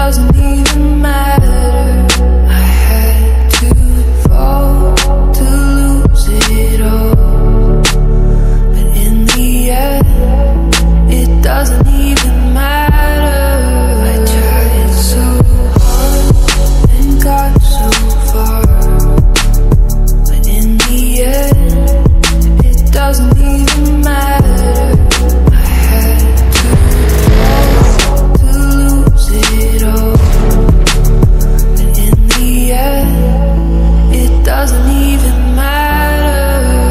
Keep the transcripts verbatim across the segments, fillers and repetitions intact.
doesn't even matter. I had to fall to lose it all, but in the end, it doesn't even matter. I tried so hard and got so far, but in the end, it doesn't even matter. I had to fall to lose it all, but in the end, it doesn't even matter.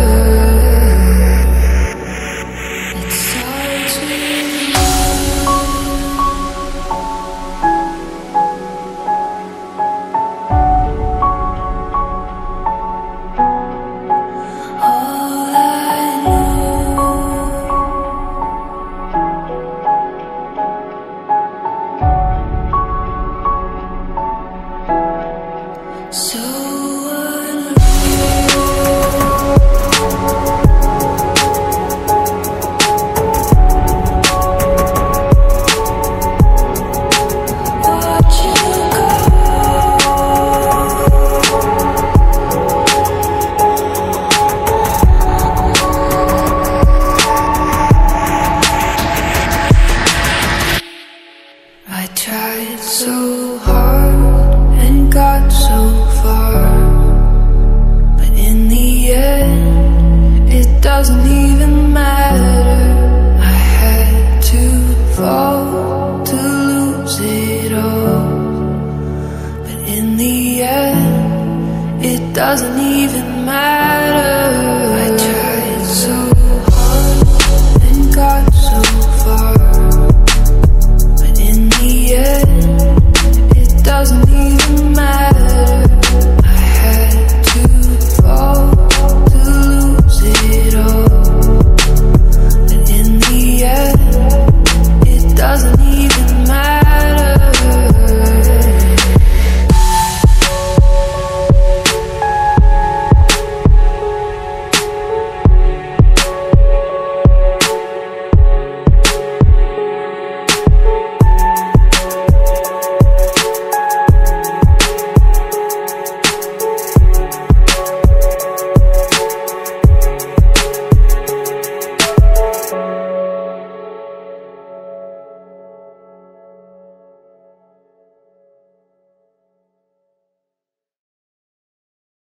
It starts with all I know. So unreal. Watch you go. I tried so hard and got so far, but in the end, it doesn't even matter. I had to fall to lose it all, but in the end, it doesn't even